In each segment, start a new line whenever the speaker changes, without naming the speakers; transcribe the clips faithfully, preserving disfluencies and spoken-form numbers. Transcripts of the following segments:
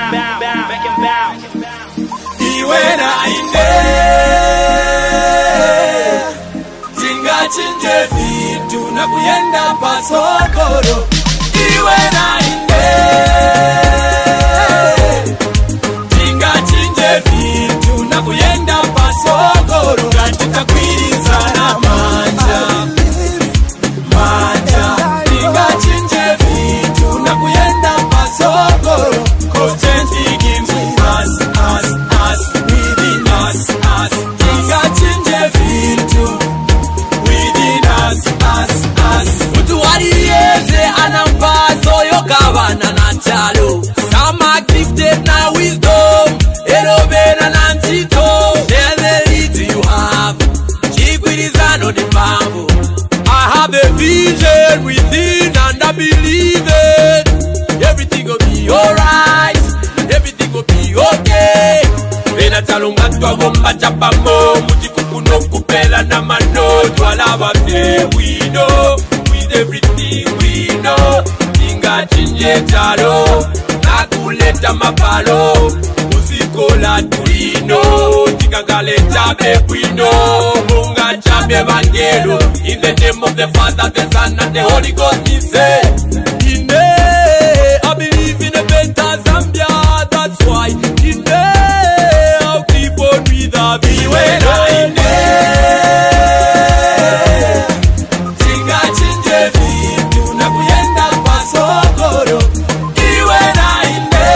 make him bounce.
Iwe na inde Tinga chinje vitu na kuyenda pasokoro. Iwe na inde Tinga chinje vitu na kuyenda pasokoro. Katika kwiriza na manja Manja Tinga chinje vitu na kuyenda pasokoro. Cause change gives us, us, us, within us, us. Tinga chinje vitu within us, us, us. Mutu wariyeze anampazo yokabana na chalo. Some are gifted na wisdom, erobena na ntito. Share the little you have, chikwirizano di mambo. I have a vision within and I believe it. Everything will be alright, everything will be okay. Vena talunga twa bomba chapamo, mujikuku no kupela na mano. Twalaba fe we know, with everything we know. Tinga chinje chalo, nakuleta mapalo. Muzikola turino, tinga galeta bekwino. Munga chambe vangelo, in the name of the Father, the Son and the Holy Ghost we say. I believe in a better Zambia, that's why in there I'll keep on with a V when I'm there. Tinga chinje vitu na kuyenda pasokoro. Iwe na inde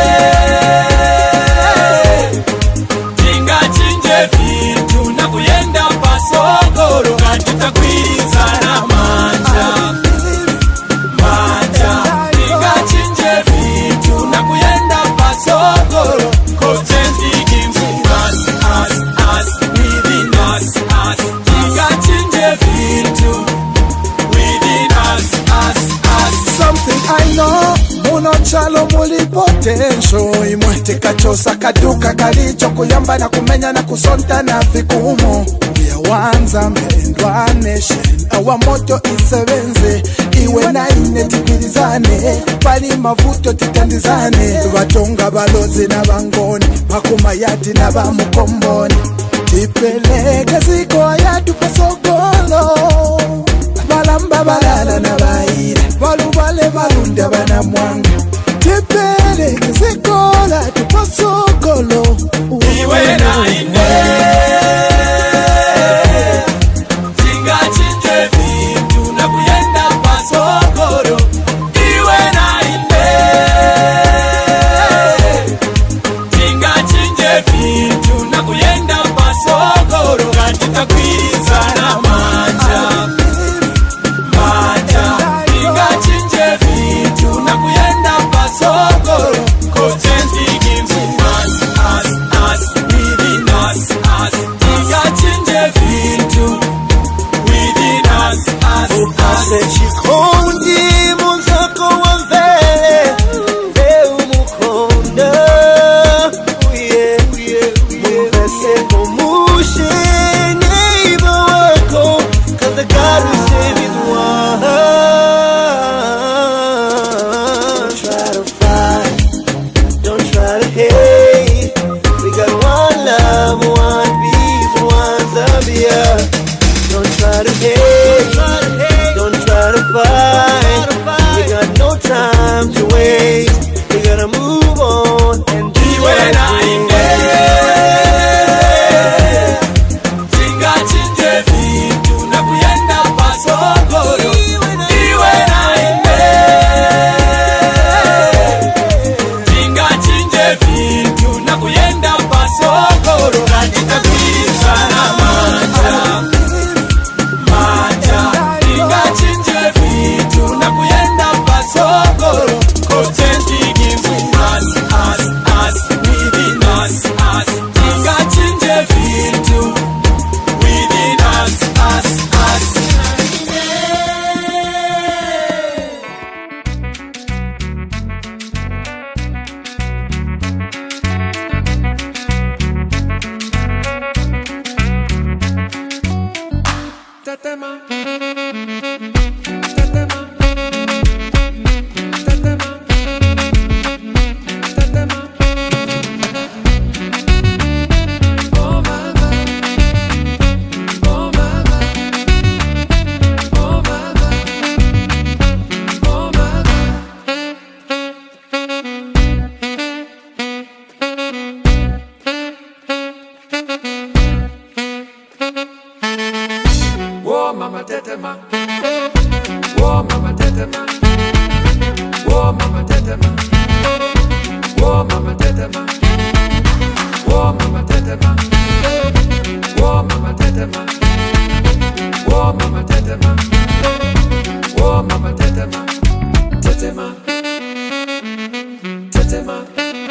Tinga chinje vitu na kuyenda pasokoro. Katika kwiriza na manja Manja Tinga chinje vitu na kuyenda pasokoro. Cause change gives us, us, us, within us, us. Tinga chinje vitu within us, us, us.
Something I know, muno chalo muli potential. Imwete kachosa kaduka kalicho kuyamba na kumenya na kusonta na vikumo. We are one Zambia, one nation. Our motto is sevenze. Iwe na ine tikwirizane, pali mavuto titandizane. Batonga balozi na bangoni, bakuma yati na bamukomboni. Tipeleke ziko yatu pasogolo. Balamba balala na baira, balubale balunda bana mwanga. Tipeleke ziko yatu pasogolo.
Iwe na ine Tinga chinje vitu na kuyenda pasokoro. Iwe na inde Tinga chinje vitu na kuyenda pasokoro. Katika kwiriza na manja Manja Tinga chinje vitu na kuyenda pasokoro. Cause change gives us, us, us, within us, us. Tinga chinje vitu within us, us, us.
Chikondi muzako wa vele Veu mukonda Uye, uye, uye Mupese komushe neighbor wako. Cause the God we save is one. Don't try to fight, don't try to hate. We got one love, one peace, one Zambia. Don't try to hate, don't try to fight. We got no time to waste. We gotta move on and do
Iwe na
our
inde
thing.
Tinga chinje vitu na kuyenda pasokoro. Iwe na inde Tinga chinje vitu na kuyenda pasokoro. Katika kwiriza na manja Manja Tinga chinje vitu na kuyenda pasokoro. Cause change gives us, us, us, within us, us. Tinga chinje vitu within us, us, us. tetema. Whoa, mama tetema. Whoa, mama tetema. Whoa, mama tetema. Whoa, mama tetema. Whoa, mama tetema. Whoa, mama tetema. Whoa, mama tetema. Tetema. Tetema.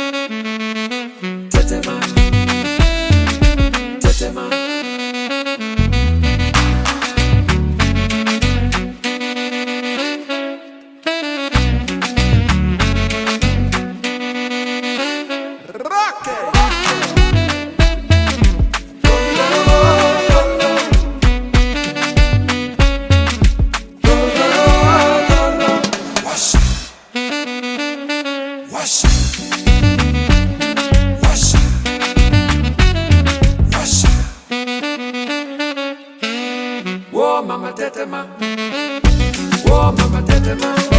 Tetema. Tetema. Whoa, mama tetema. Whoa, mama tetema.